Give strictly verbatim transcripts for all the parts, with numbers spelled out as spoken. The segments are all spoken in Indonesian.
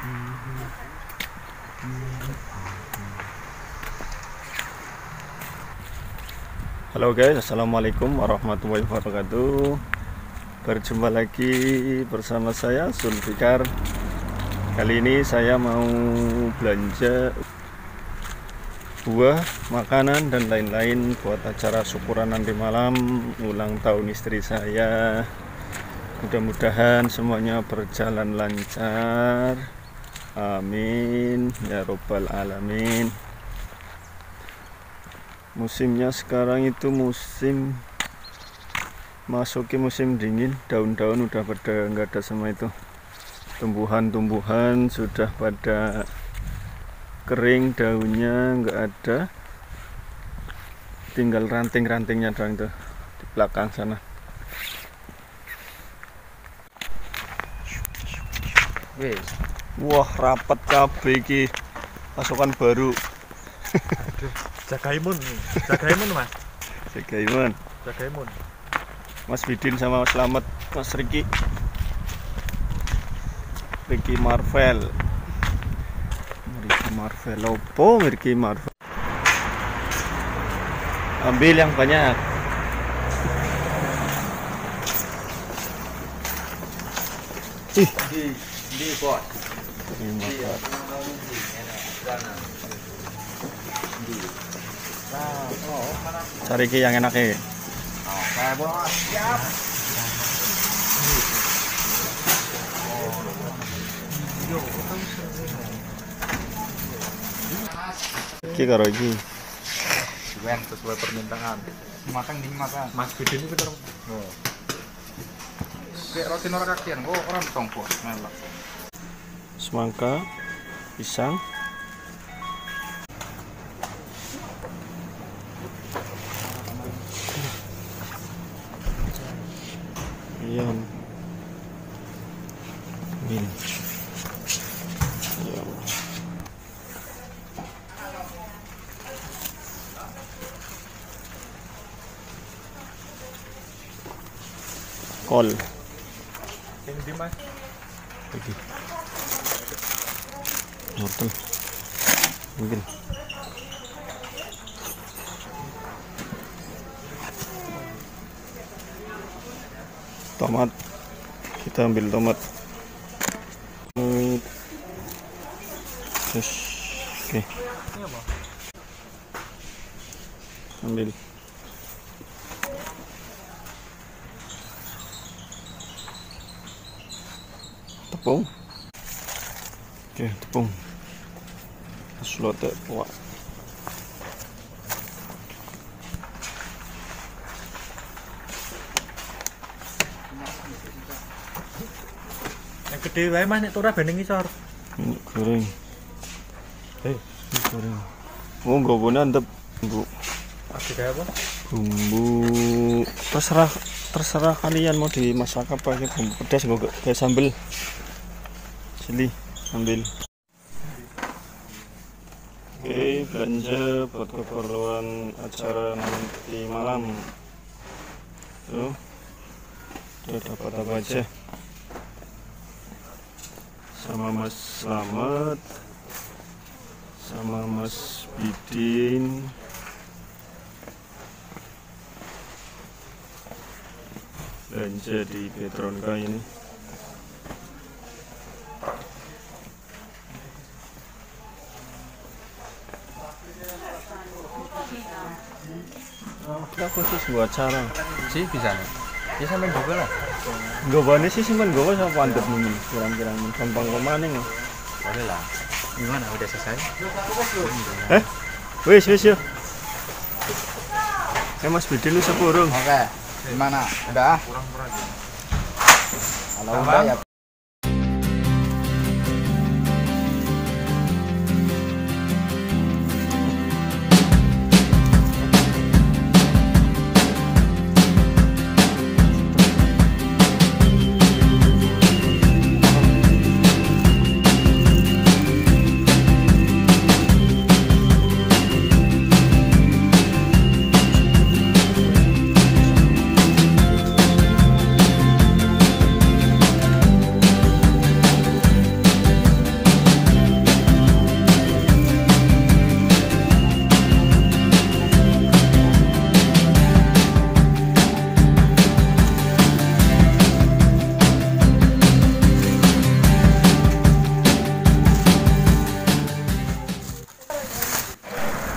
Halo guys, assalamualaikum warahmatullahi wabarakatuh. Berjumpa lagi bersama saya Zulfikar. Kali ini saya mau belanja buah, makanan dan lain-lain buat acara syukuran nanti malam ulang tahun istri saya. Mudah-mudahan semuanya berjalan lancar, amin ya robbal alamin. Musimnya sekarang itu musim masuki musim dingin, daun-daun udah pada nggak ada semua itu, tumbuhan-tumbuhan sudah pada kering, daunnya nggak ada, tinggal ranting-rantingnya doang tuh di belakang sana. Wah, rapat kabeh iki pasukan baru. Aduh, jaga imun, jaga imun mas. Jaga imun. Jaga imun. Mas Bidin sama Mas Slamet, Mas Riki. Ricky Marvel. Ricky Marvel, opo Ricky Marvel. Ambil yang banyak. Ih, Di di bot. ini mantap. Cari ki yang enak ya. Oke bos, siap. Ki karo iki. Juwen sesuai permintaan. Makan ding makan. Mas Bidin itu bener. Oh. Kayak roti norak kakian, kok orang tongkol, melak. Semangka, pisang. Ayam. Min. Ayam. Kol. Yang di mas. Lagi. Wortel. Mungkin. Tomat, kita ambil tomat. Terus, oke. Ambil. Tepung. Oke, tepung. Slote kuat. Yang gede wae mas, nek turah bening isor. Ini goreng. Eh, ini goreng. Oh, gobone antep bumbu. Masih kayak apa? Bumbu terserah terserah kalian mau dimasak apa, ya bumbu pedas enggak kayak sambel. Sini, ambil. Oke, belanja buat keperluan acara nanti malam. Tuh, udah dapat apa aja? Sama Mas Slamet, sama Mas Bidin, belanja di Petronka ini. Oh, kita khusus buat acara. Sih bisa. Ya sampai juga lah. Gak banyak sih simpan gue sama pandep nih, kira-kira gampang kemaning. Boleh lah. Gimana udah selesai? Eh, wis wis yuk. Eh Mas Bidin lu sepurung. Oke, gimana? Udah? Kurang-kurang aja. Kalau udah ya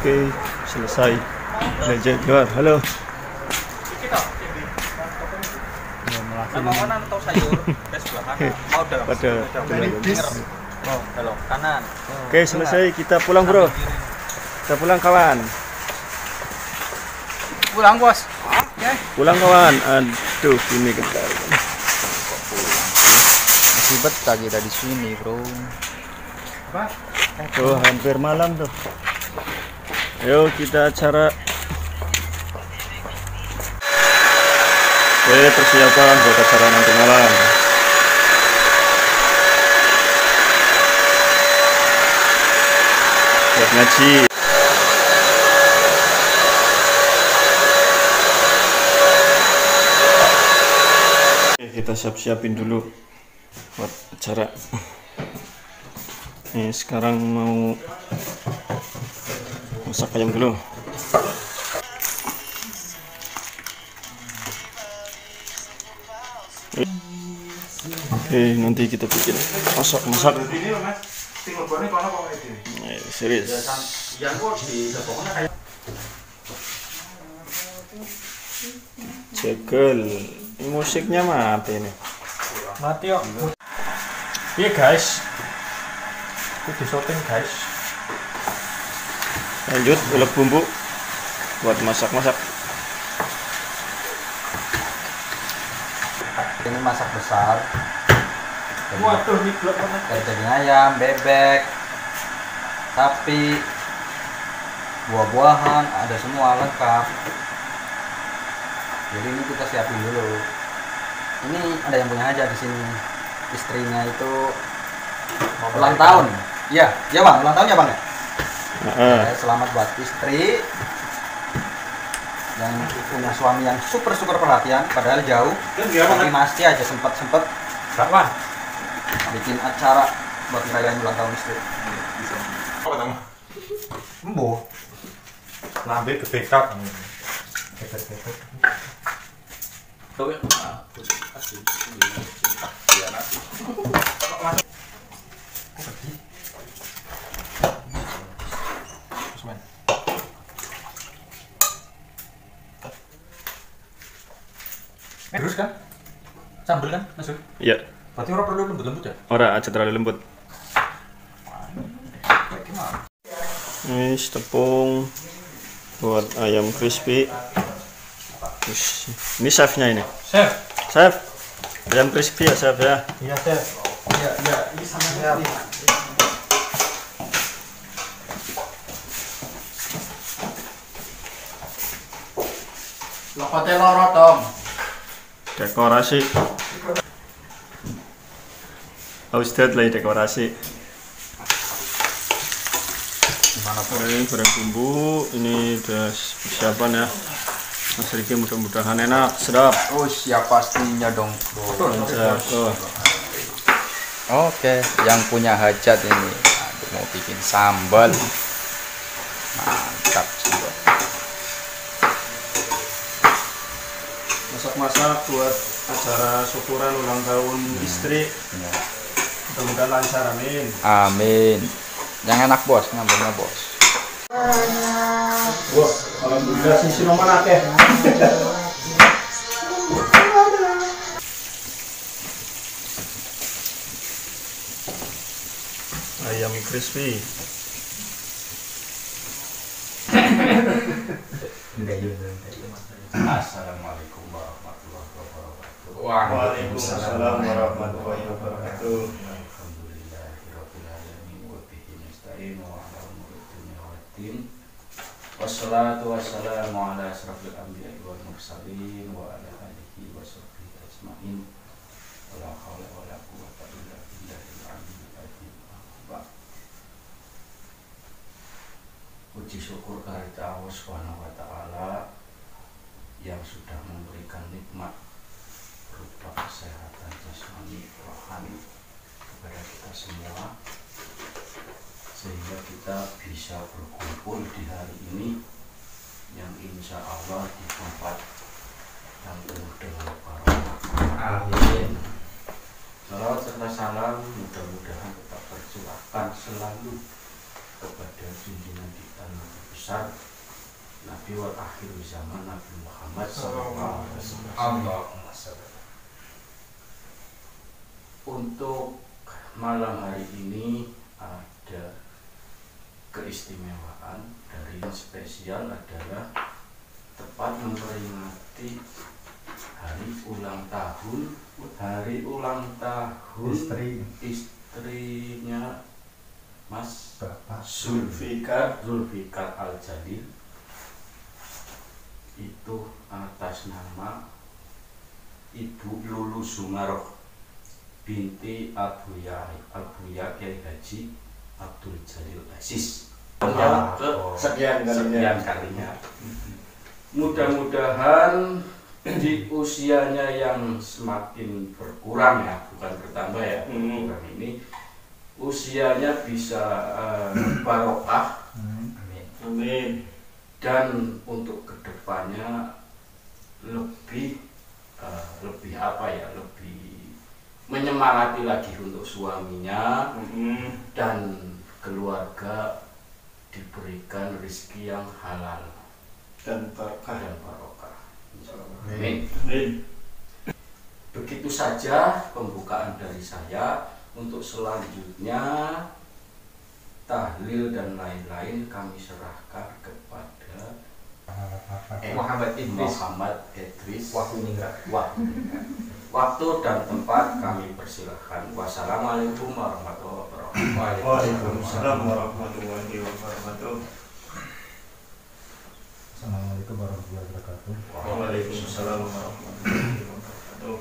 Oke, selesai. Belajar keluar. Halo. Makanan atau sayur? Sebelah kanan. Mau dalam. Pada Oh, belok kanan. Oke, selesai. Kita pulang, Bro. Kita pulang, kawan. Pulang, Bos. Oke. Pulang, kawan. Aduh, ini kental. Masih betah kita di sini, Bro. Apa? Oh, hampir malam tuh. Ayo kita acara. Oke, persiapan buat acara nanti malam. Buat ngaji. Oke, kita siap-siapin dulu buat acara. Nih, sekarang mau masak ayam dulu. Oke, nanti kita bikin masak-masak. Eh, serius. Cekel. Ini musiknya mati nih. Mati kok. Iya, guys. Itu syuting, guys. Lanjut ulek bumbu buat masak-masak. Ini masak besar. Waduh, ini gelap banget. Dari daging ayam, bebek, sapi, buah-buahan, ada semua lengkap. Jadi ini kita siapin dulu. Ini ada yang punya aja di sini. Istrinya itu ulang tahun. Iya, iya Bang, ulang tahun ya Bang ya? Heeh. Ya, selamat buat istri yang punya suami yang super super perhatian, padahal jauh, tapi masih aja sempet sempet Kapan? bikin acara buat ngerayain ulang tahun istri. Apa kamu? Embo. Lambe kebekat. Terus kan? Sambel kan masuk? Iya. Berarti orang perlu lembut-lembut ya? Ora aja terlalu lembut. Ini tepung buat ayam crispy. Ush, ini chefnya ini. Chef. Chef, ayam crispy ya chef ya. Iya, chef. Iya, iya, ini sama ya. Lokote loro Tom. Dekorasi. Ustadz lagi dekorasi. Gimana Ini goreng bumbu, ini udah persiapan ya. Mas Riki mudah-mudahan enak, sedap. Oh siap pastinya dong Bro. Mantap. Oh. Oke, yang punya hajat ini aduh, mau bikin sambal. Mantap jiwa. Masak-masak buat acara syukuran ulang tahun istri. Ya. Mudah-mudahan lancar, amin. Amin. Yang enak bos, nyambungnya bos. Wah, alhamdulillah sisi nomor akeh. Ayam crispy. Assalamualaikum warahmatullahi wabarakatuh. Waalaikumsalam warahmatullahi wabarakatuh. Alhamdulillahirabbil alamin wa bihi nasta'in wa ala umuri dunya waddin. Wassalatu wassalamu ala asrofil anbiya'i wal mursalin wa ala alihi wa sahbihi ajmain. Wala haula wala quwwata illa billahil aliyyil azim. Puji syukur kehadirat Allah Subhanahu wa taala yang sudah memberikan nikmat berupa kesehatan jasmani rohani kepada kita semua, sehingga kita bisa berkumpul di hari ini yang insya Allah di tempat yang penuh dengan barokah. Amin. Salawat serta salam mudah-mudahan tetap tercurahkan selalu kepada junjungan kita Nabi besar Nabi wal akhir zaman Nabi Muhammad sallallahu alaihi wasallam. Untuk malam hari ini ada keistimewaan dari yang spesial adalah tepat memperingati hari ulang tahun hari ulang tahun Istri. istrinya Mas Bapak Zulfikar Zulfikar Al-Jalil, itu atas nama Ibu Lulu Sumaroh binti Abuya Abuya Kiai Haji Abdul Jalil Aziz yang ke Sekian kalinya. sekian kalinya. Mudah-mudahan di usianya yang semakin berkurang ya, bukan bertambah ya, Hmm. berkurang ini usianya bisa uh, barokah. Amin. Amin. Dan untuk kedepannya lebih uh, lebih apa ya, lebih menyemangati lagi untuk suaminya Hmm. dan keluarga diberikan rezeki yang halal Dan berkah. dan barokah. Amin. Amin. Amin. Begitu saja pembukaan dari saya. Untuk selanjutnya tahlil dan lain-lain kami serahkan kepada Eh, Muhammad Idris Muhammad Idris Wahyuningrat. Wahyuningrat. Waktu dan tempat kami persilahkan. Wassalamualaikum warahmatullahi wabarakatuh. Waalaikumsalam warahmatullahi wabarakatuh. Assalamualaikum warahmatullahi wabarakatuh. Waalaikumsalam warahmatullahi wabarakatuh.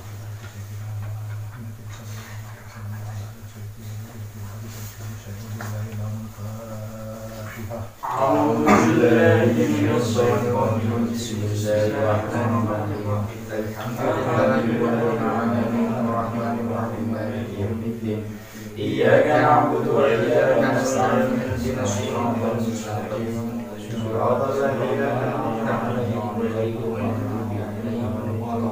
إياك نعبد وإياك نستعين اهدنا الصراط المستقيم صراط الذين أنعمت عليهم غير المغضوب عليهم ولا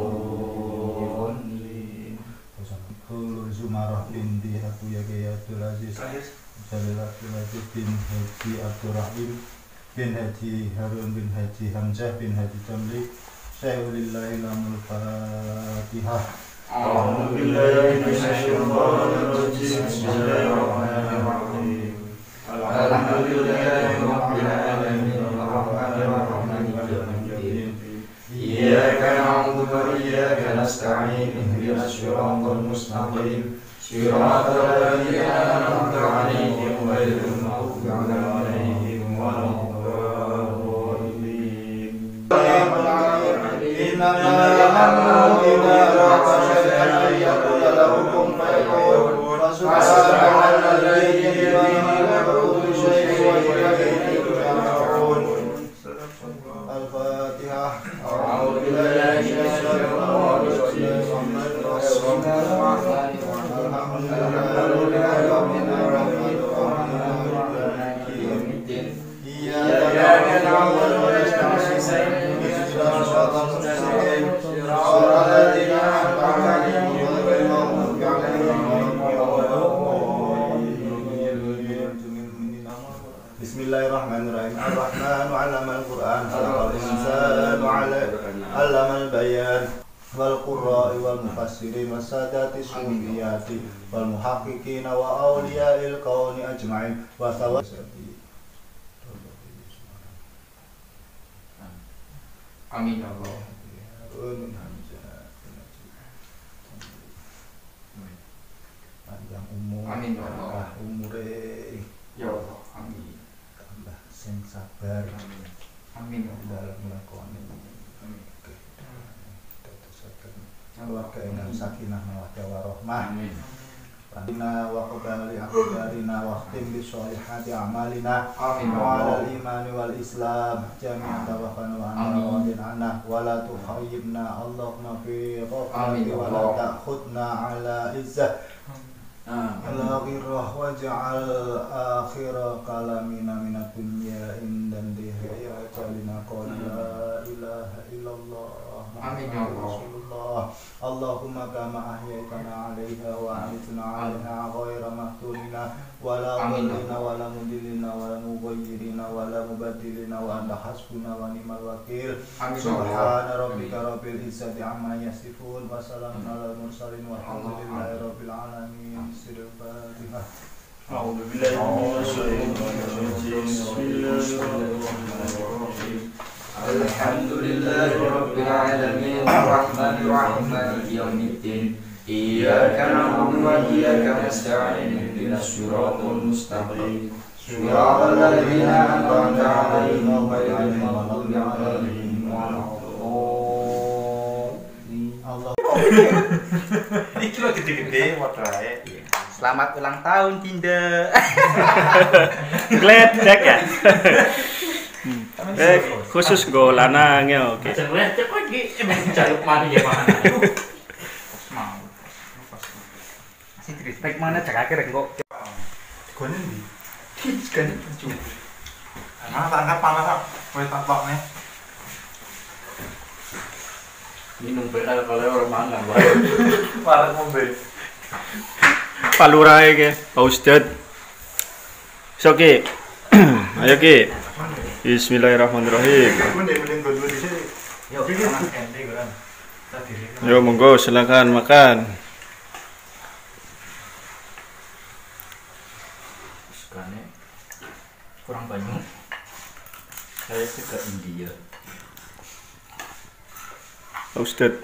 الضالين. Lulu Zumarah binti Abuya Kiai Abdul Aziz Jalil Abdul Aziz bin Haji Abdurrahim bin Haji Harun bin Haji Hamzah bin Haji Jamli Syai'ulillahi lamul Fatihah. أعوذ بالله من الشيطان الرجيم بسم الله الرحمن الرحيم الحمد لله رب العالمين الرحمن الرحيم مالك يوم الدين إياك نعبد وإياك نستعين اهدنا الصراط المستقيم صراط الذين أنعمت عليهم غير المغضوب عليهم ولا الضالين. إنما أمره إذا أراد شيئا أن يقول له كن فيكون فسبحان الذي بيده ملكوت شيء وإليه ترجعون. Al-Fatihah. أعوذ بالله من الشيطان الرجيم بسم الله الرحمن الرحيم الحمد لله رب العالمين الرحمن الرحيم يوم الدين إياك نعبد ونستعين اهدنا الصراط المستقيم صراط الذين أنعمت عليهم غير المغضوب عليهم ولا الضالين. Bismillahirrahmanirrahim. Ar-Rahmanu 'allamal Qur'an, khalaqal insana 'allamal bayan. Wal qurra'i wal mufassirin was sadati sufiyati wal muhaqqiqin wa awliya'il qawni ajma'in wa tawassabi. Amin ya Allah. Panjang umur, Amin ya Allah. tambah umure, Ya Allah. Amin. tambah sing sabar Amin ya Allah. dalam melakoni Amin. tetesaken keluarga ingkang sakinah mawaddah warahmah. Amin. Rabbina wa qabali aqdarina wa khtim bi sholihati a'malina Amin ya wa Allah. alal imani wal islam jami'an tawaffana wa anna Amin. wadin anna wa la tukhayyibna Allahumma fi Amin ghaflati ya wa la Allah. ta'khudna ala izzah Amin. ala ghirrah waj'al akhira kalamina minad dunya indan dihri ajalina qul la ilaha illallah Amin ya Allah. Rasulullah Allahumma kama ahyaitana 'alaiha wa amitna 'alaiha ghaira maftunina wa la mudillina wa la mudillina wa la mughayyirina wa la mubaddilina wa anta hasbuna wa ni'mal wakil. Subhana rabbika rabbil izzati amma yasifun wa salamun alal mursalin walhamdulillahi rabbil alamin. Sirul Fatihah. A'udzu billahi minasyaitonir rajim. Alhamdulillahi rabbil alamin arrahmanir rahim maliki yaumiddin iyyaka na'budu wa iyyaka nasta'in ihdinas siratal mustaqim siratal ladzina an'amta 'alaihim ghairil maghdubi 'alaihim waladdallin. Allah. Iki lho gede-gede wae. Selamat ulang tahun Dinda. Gledek ya. Eh, khusus go lanang ya, oke. Jenenge cek iki emang jaluk mani ya mana. Mau. Masih respect mana cek akhir kok. Gone ndi? Kan cuy. Mana tak angkat panas kok. Kowe tak tokne. Minum bekal kalau orang mangan wae. Parek ngombe. Palurai ke, Pak Ustad. Oke. Ayo Ki. Bismillahirrahmanirrahim. Yo monggo silakan makan. Sukane kurang banyak. Saya suka India. Pak Ustad.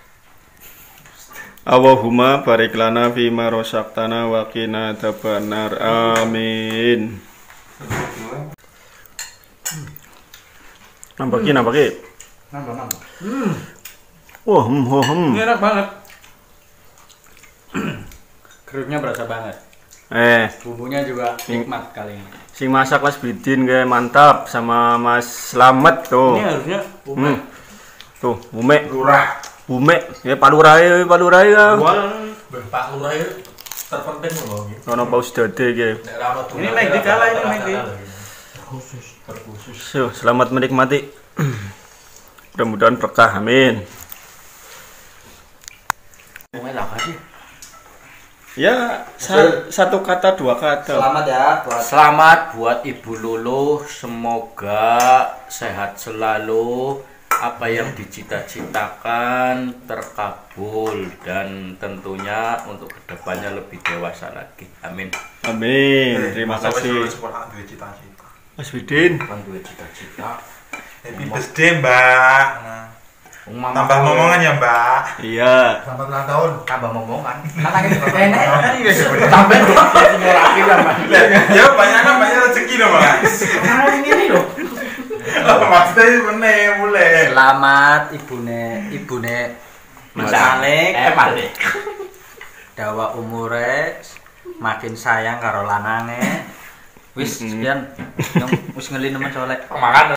Allahumma barik lana fima rosaktana wa qina adzabannar. Amin. Nambah Ki, nambah Ki. Nambah nambah. Wah, hmm, wah, hmm. Ini enak banget. Kerupnya berasa banget. Eh, Bumbunya juga nikmat kali ini. sing masak Mas Bidin kayak mantap sama Mas Slamet tuh. Ini harusnya Hmm. Tuh, Bume, Lurah. Bume, ya Palurai, Palurai ya. Pak Lurah itu terpenting loh. Ono Pak Ustad iki. Ini Mike di kalah ini Mike di. Terkhusus, terkhusus. So, selamat menikmati. Mudah-mudahan berkah, amin. Mau apa sih? Ya, sa- satu kata dua kata. Selamat ya buat Selamat buat Ibu Luluh, semoga sehat selalu, apa yang dicita-citakan terkabul dan tentunya untuk kedepannya lebih dewasa lagi. Amin. Amin. Terima kasih. Mas Bidin. Kan duwe cita-cita. Happy birthday Mbak. Nah, Wong mama tambah ku- momongan ya Mbak. Iya. Selamat ulang tahun. tambah momongan. Mana ini enak. Tambah semua lagi sama. Ya banyak banyak rezeki dong Mas. Nah, ini loh. Maksudnya meneh mulai. selamat ibune ibune Mas Malik. Eh, Malik. Dawa umure makin sayang karo lanange. Wis sekian. Yang wis ngeli nemen solek. Makan